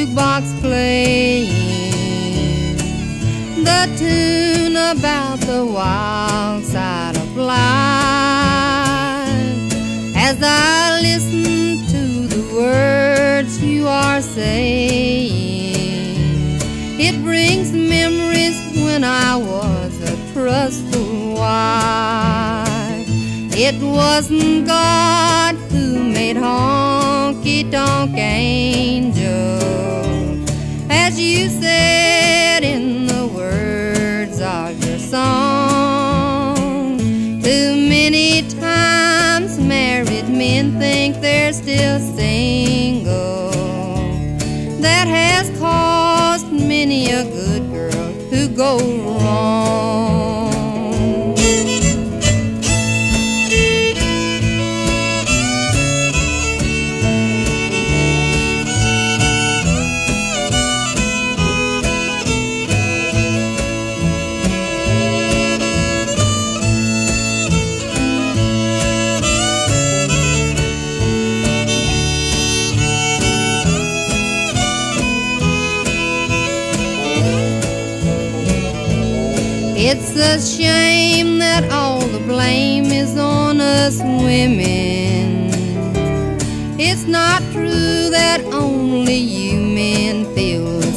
jukebox playing the tune about the wild side of life. As I listen to the words you are saying, it brings memories when I was a trustful wife. It wasn't God who made honky-tonk angels, as you said in the words of your song. Too many times married men think they're still single. That has caused many a good girl to go wrong. It's a shame that all the blame is on us women. It's not true that only you men feel the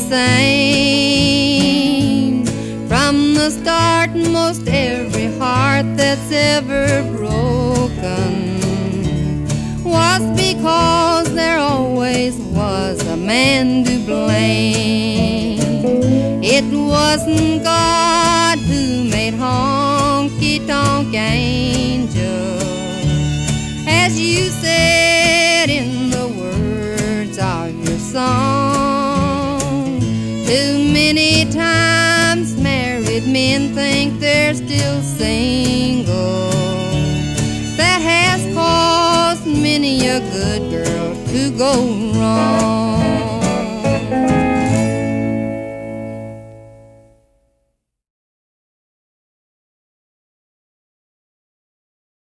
same. From the start, most every heart that's ever broken was because there always was a man to blame. It wasn't God who made honky-tonk angels, as you said in the words of your song. Too many times married men think they're still single. That has caused many a good girl to go wrong.